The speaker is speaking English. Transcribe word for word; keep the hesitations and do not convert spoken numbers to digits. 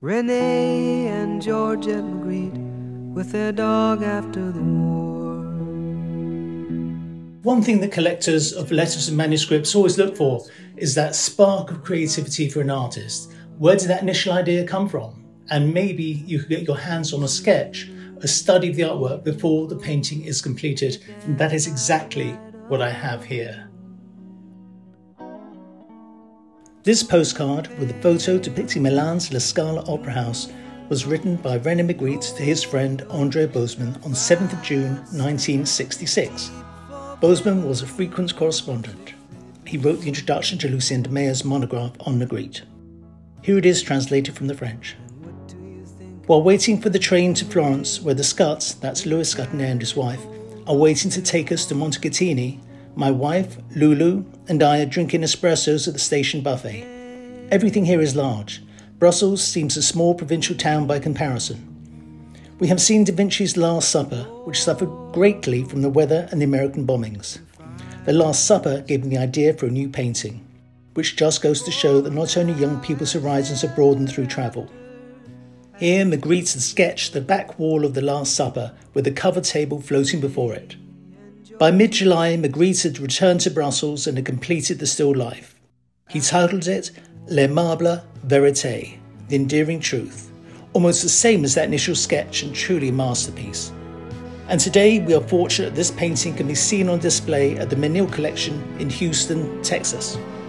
René and Georgette Magritte with their dog after the war. One thing that collectors of letters and manuscripts always look for is that spark of creativity for an artist. Where did that initial idea come from? And maybe you could get your hands on a sketch, a study of the artwork before the painting is completed. And that is exactly what I have here. This postcard, with a photo depicting Milan's La Scala Opera House, was written by René Magritte to his friend André Bosmans on seventh of June nineteen sixty-six. Bosmans was a frequent correspondent. He wrote the introduction to Lucien de Meyeur's monograph on Magritte. Here it is translated from the French. While waiting for the train to Florence, where the Scuts, that's Louis Scutner and his wife, are waiting to take us to Montegatini, my wife, Lulu, and I are drinking espressos at the station buffet. Everything here is large. Brussels seems a small provincial town by comparison. We have seen Da Vinci's Last Supper, which suffered greatly from the weather and the American bombings. The Last Supper gave me the idea for a new painting, which just goes to show that not only young people's horizons have broadened through travel. Here Magritte had sketched the back wall of the Last Supper with the cover table floating before it. By mid-July, Magritte had returned to Brussels and had completed the still life. He titled it L'aimable vérité, the endearing truth, almost the same as that initial sketch and truly a masterpiece. And today we are fortunate this painting can be seen on display at the Menil Collection in Houston, Texas.